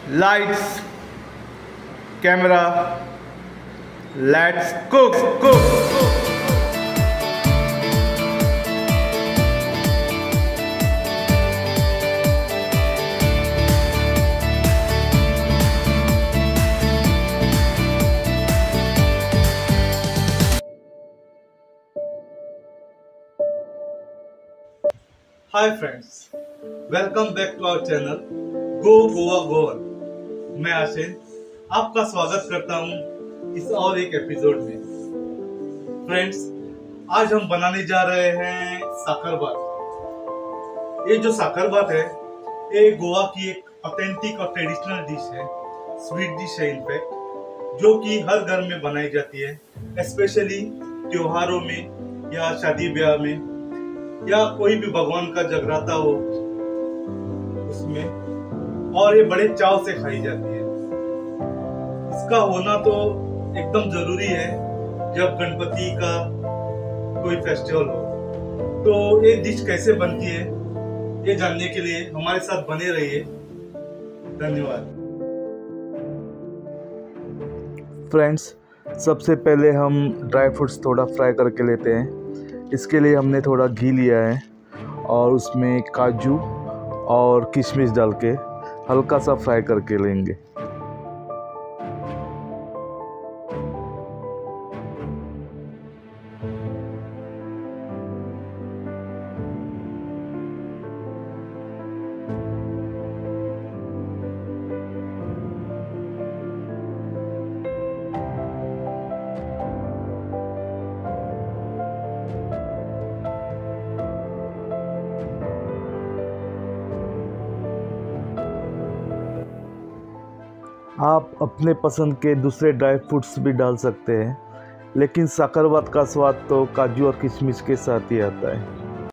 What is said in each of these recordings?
Lights, camera, let's cook. Hi friends, welcome back to our channel go Goa Goan. मैं आशीष आपका स्वागत करता हूं इस और एक एपिसोड में। फ्रेंड्स, आज हम बनाने जा रहे हैं साकरभात। ये जो साकरभात है ये गोवा की एक ऑथेंटिक और ट्रेडिशनल डिश है, स्वीट डिश है इनफैक्ट, जो कि हर घर में बनाई जाती है, स्पेशली त्योहारों में या शादी ब्याह में या कोई भी भगवान का जगराता हो उसमें, और ये बड़े चाव से खाई जाती है। इसका होना तो एकदम जरूरी है जब गणपति का कोई फेस्टिवल हो। तो ये डिश कैसे बनती है ये जानने के लिए हमारे साथ बने रहिए। धन्यवाद। फ्रेंड्स, सबसे पहले हम ड्राई फ्रूट्स थोड़ा फ्राई करके लेते हैं। इसके लिए हमने थोड़ा घी लिया है और उसमें काजू और किशमिश डाल के हल्का सा फ्राई करके लेंगे। आप अपने पसंद के दूसरे ड्राई फ्रूट्स भी डाल सकते हैं, लेकिन साकरभात का स्वाद तो काजू और किशमिश के साथ ही आता है।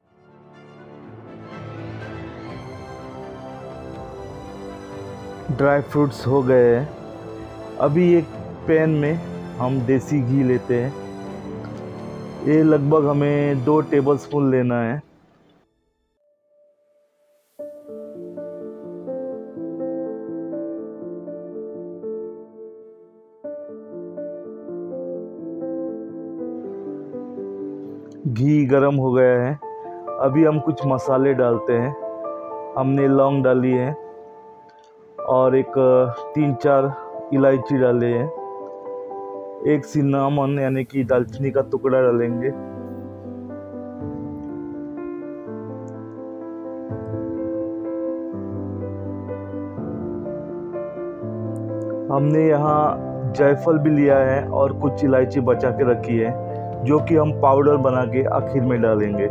ड्राई फ्रूट्स हो गए हैं। अभी एक पैन में हम देसी घी लेते हैं। ये लगभग हमें 2 टेबलस्पून लेना है। घी गरम हो गया है। अभी हम कुछ मसाले डालते हैं। हमने लौंग डाली है और एक 3-4 इलायची डाले हैं। एक सिन्नामन यानी कि दालचीनी का टुकड़ा डालेंगे। हमने यहाँ जायफल भी लिया है और कुछ इलायची बचा के रखी है, जो कि हम पाउडर बना के आखिर में डालेंगे।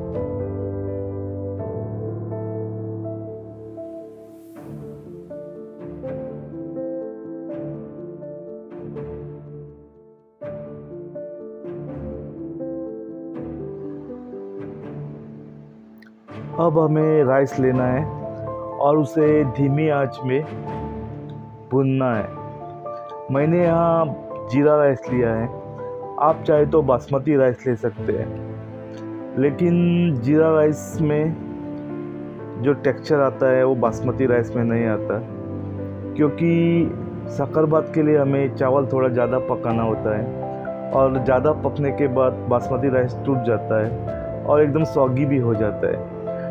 अब हमें राइस लेना है और उसे धीमी आंच में भूनना है। मैंने यहाँ जीरा राइस लिया है। आप चाहे तो बासमती राइस ले सकते हैं, लेकिन जीरा राइस में जो टेक्सचर आता है वो बासमती राइस में नहीं आता, क्योंकि साकरभात के लिए हमें चावल थोड़ा ज़्यादा पकाना होता है और ज़्यादा पकने के बाद बासमती राइस टूट जाता है और एकदम सॉगी भी हो जाता है।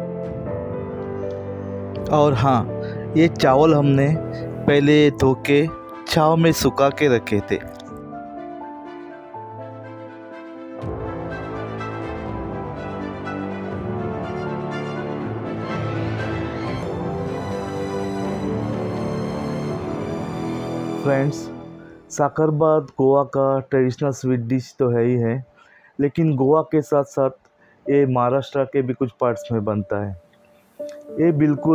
और हाँ, ये चावल हमने पहले धो के छाँव में सुखा के रखे थे। फ्रेंड्स, साकरभात गोवा का ट्रेडिशनल स्वीट डिश तो है ही है, लेकिन गोवा के साथ साथ ये महाराष्ट्र के भी कुछ पार्ट्स में बनता है। ये बिल्कुल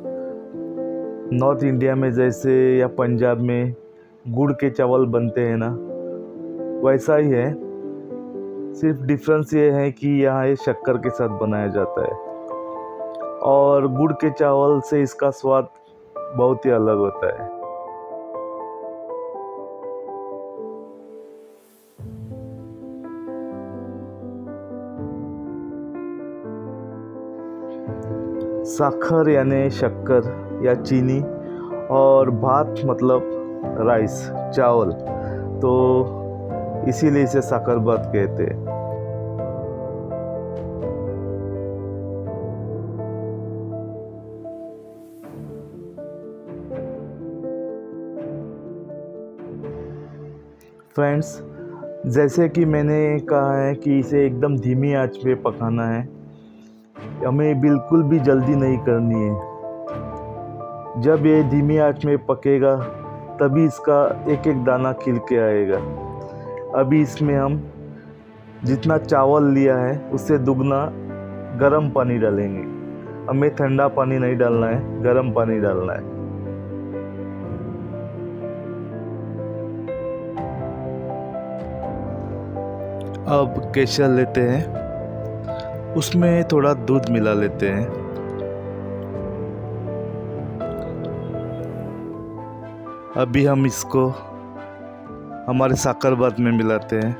नॉर्थ इंडिया में जैसे या पंजाब में गुड़ के चावल बनते हैं ना, वैसा ही है। सिर्फ डिफरेंस ये है कि यहाँ ये शक्कर के साथ बनाया जाता है और गुड़ के चावल से इसका स्वाद बहुत ही अलग होता है। साखर यानी शक्कर या चीनी और भात मतलब राइस, चावल, तो इसीलिए इसे साकर भात कहते हैं। फ्रेंड्स, जैसे कि मैंने कहा है कि इसे एकदम धीमी आंच पे पकाना है, हमें बिल्कुल भी जल्दी नहीं करनी है। जब ये धीमी आंच में पकेगा तभी इसका एक एक दाना खिल के आएगा। अभी इसमें हम जितना चावल लिया है उससे दुगना गर्म पानी डालेंगे। हमें ठंडा पानी नहीं डालना है, गर्म पानी डालना है। अब केसर लेते हैं, उसमें थोड़ा दूध मिला लेते हैं। अभी हम इसको हमारे साकर भात में मिलाते हैं।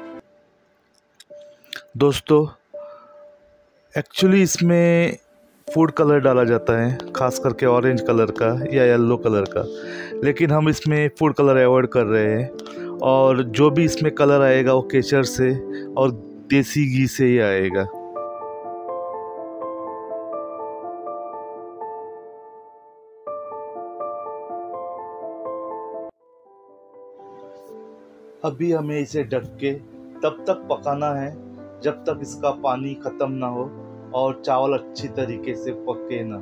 दोस्तों, एक्चुअली इसमें फूड कलर डाला जाता है, खास करके ऑरेंज कलर का या येलो कलर का, लेकिन हम इसमें फूड कलर अवॉइड कर रहे हैं और जो भी इसमें कलर आएगा वो केसर से और देसी घी से ही आएगा। अभी हमें इसे ढक के तब तक पकाना है जब तक इसका पानी ख़त्म ना हो और चावल अच्छी तरीके से पके ना।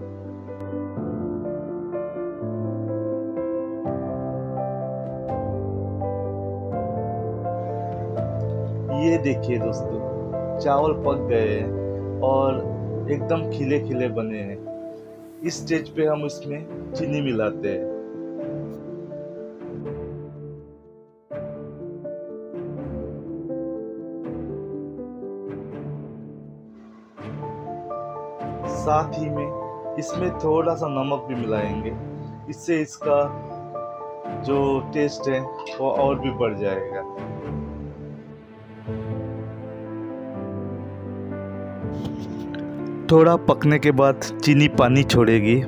ये देखिए दोस्तों, चावल पक गए हैं और एकदम खिले खिले बने हैं। इस स्टेज पे हम इसमें चीनी मिलाते हैं। साथ ही में इसमें थोड़ा सा नमक भी मिलाएंगे, इससे इसका जो टेस्ट है वो और भी बढ़ जाएगा। थोड़ा पकने के बाद चीनी पानी छोड़ेगी।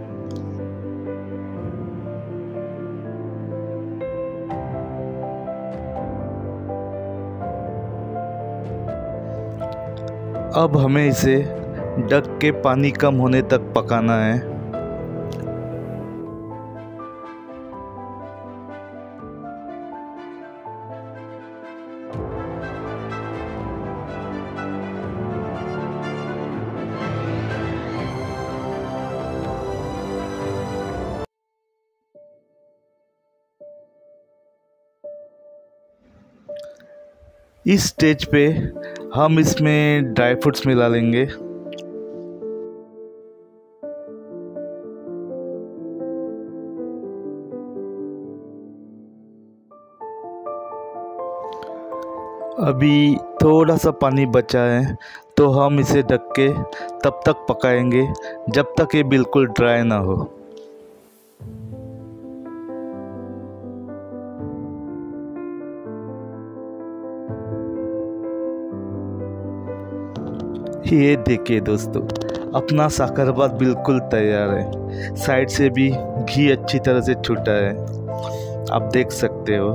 अब हमें इसे ढक के पानी कम होने तक पकाना है। इस स्टेज पे हम इसमें ड्राई फ्रूट्स मिला लेंगे। अभी थोड़ा सा पानी बचा है तो हम इसे ढक के तब तक पकाएंगे जब तक ये बिल्कुल ड्राई ना हो। ये देखिए दोस्तों, अपना साकर भात बिल्कुल तैयार है। साइड से भी घी अच्छी तरह से छूटा है, आप देख सकते हो।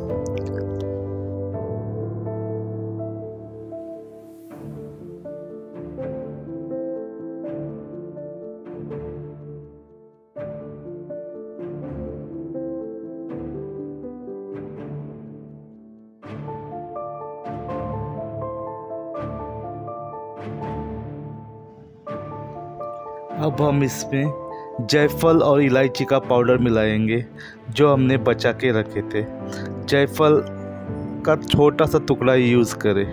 अब हम इसमें जायफल और इलायची का पाउडर मिलाएंगे जो हमने बचा के रखे थे। जायफल का छोटा सा टुकड़ा यूज़ करें।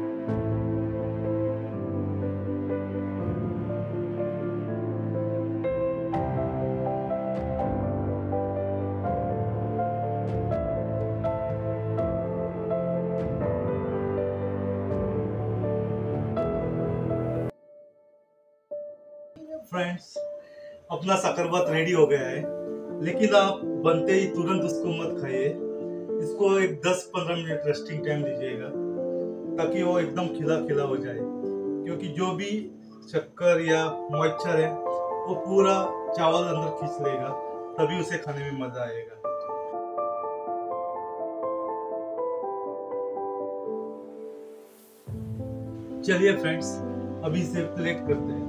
फ्रेंड्स, अपना साकर भात रेडी हो गया है, लेकिन आप बनते ही तुरंत उसको मत खाइए। इसको एक 10-15 मिनट रेस्टिंग टाइम दीजिएगा ताकि वो एकदम खिला खिला हो जाए, क्योंकि जो भी शक्कर या मॉइस्चर है वो पूरा चावल अंदर खींच लेगा तभी उसे खाने में मजा आएगा। चलिए फ्रेंड्स, अभी इसे प्लेट करते हैं।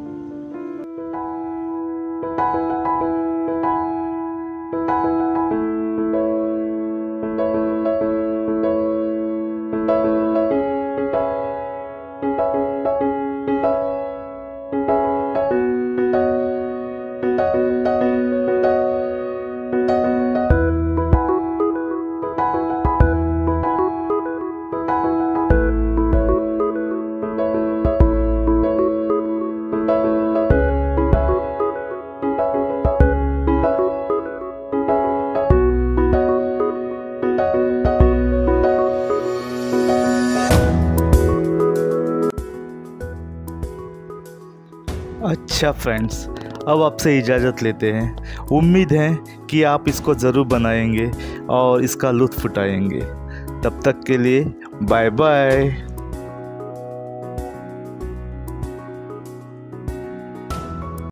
अच्छा फ्रेंड्स, अब आपसे इजाज़त लेते हैं। उम्मीद है कि आप इसको ज़रूर बनाएंगे और इसका लुत्फ़ उठाएंगे। तब तक के लिए बाय बाय।